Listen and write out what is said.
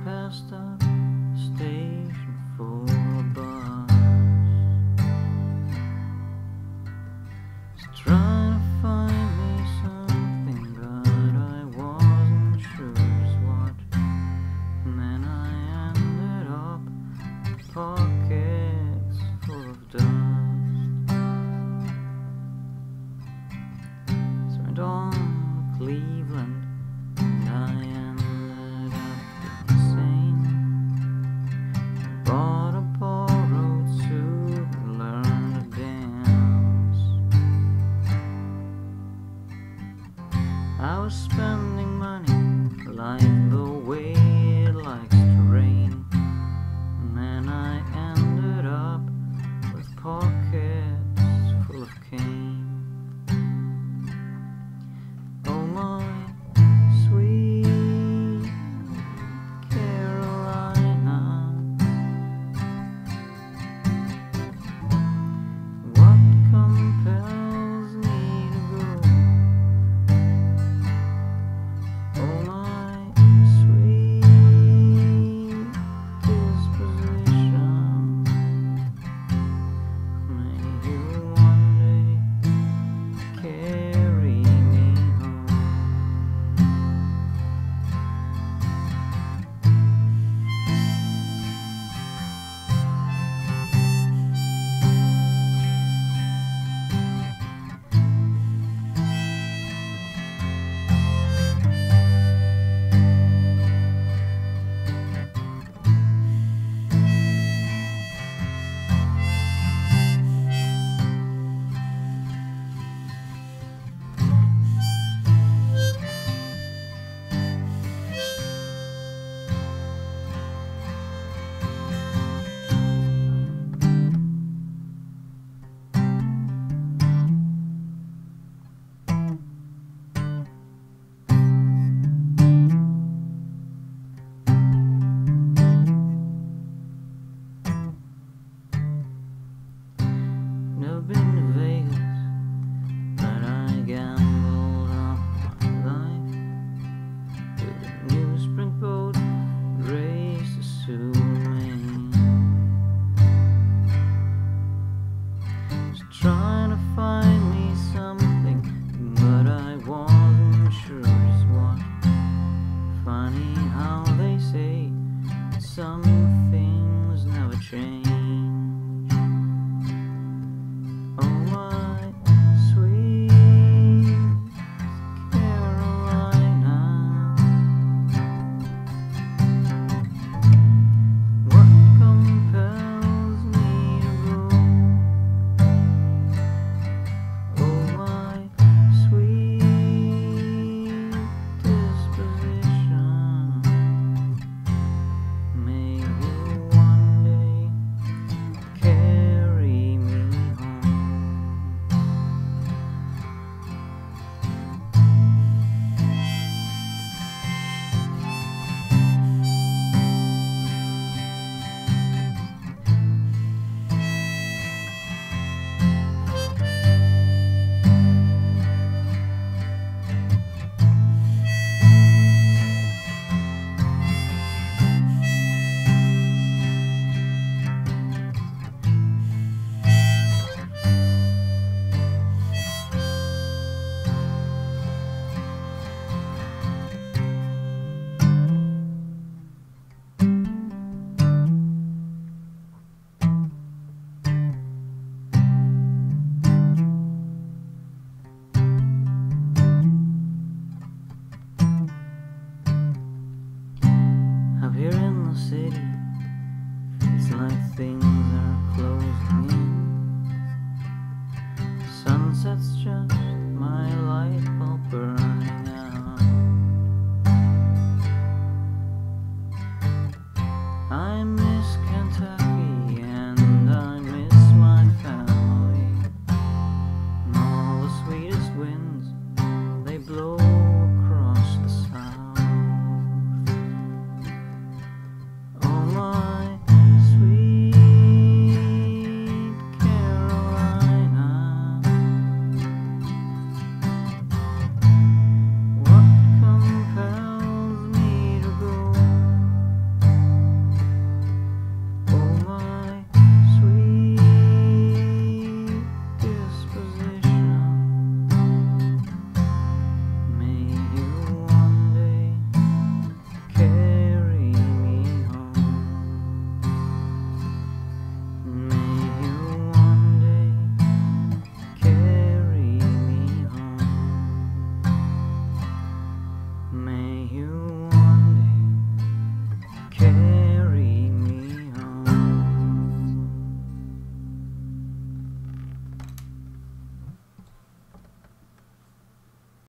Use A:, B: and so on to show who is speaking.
A: passed a station for a bus. Was trying to find me something, but I wasn't sure what. And then I ended up with pockets full of dust. So I went on to Cleveland, and I ended up insane. Bought a borrowed suit and learned to dance. I was spending money like the way it likes to rain, and then I ended up with pockets full of cane. Oh my sweet Carolina, what compels me to go? Oh my sweet disposition, may you one day carry me home. Never been to Vegas, but I gambled on my life with a newsprint boat that raced to Sumaine. Was trying to find me something, but I wasn't sure just what. Funny how they say that some things never change. Oh my sweet Carolina, what compels me to go? Oh my sweet disposition, may you one day carry me home. Out here in the city, feels like things